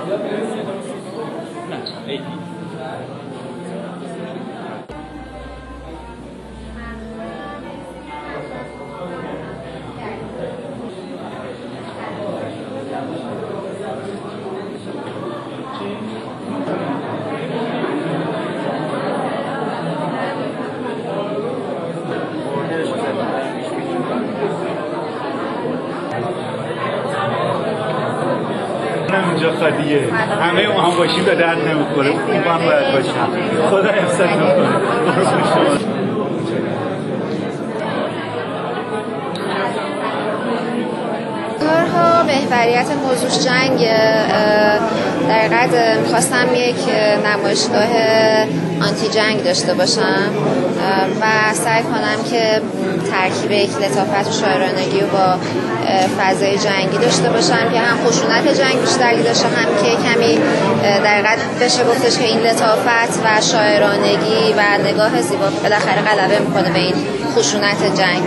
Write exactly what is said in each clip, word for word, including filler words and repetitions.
اونجا خالیه، همه اون هم باشی به درد نمیخوره، اون هم باید باشم. خدا حفظتون کنه. کارها محوریت موضوعش جنگ. در حقیقت میخواستم یک نمایشگاه آنتی جنگ داشته باشم و سعی کنم که ترکیب یک لطافت و شاعرانگی رو با فضای جنگی داشته باشم که هم خشونت جنگ بیشتری داشته، هم که کمی در حقیقت بشه گفتش که این لطافت و شاعرانگی و نگاه زیبا بالاخره غلبه میکنه به این خشونت جنگ.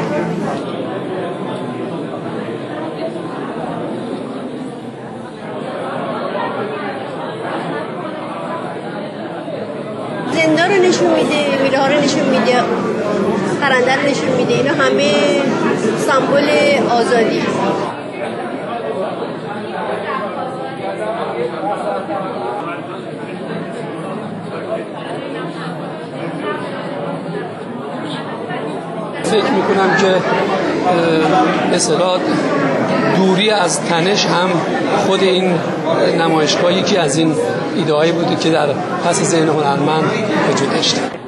زندان رو نشون میده، میله ها رو نشون میده، پرنده رو نشون میده. اینا همه سمبل آزادی. فکر میکنم که به اصطلاح دوری از تنش هم خود این نمایشگاه یکی از این ایده‌هایی بوده که در پس ذهن هنرمند وجود داشته.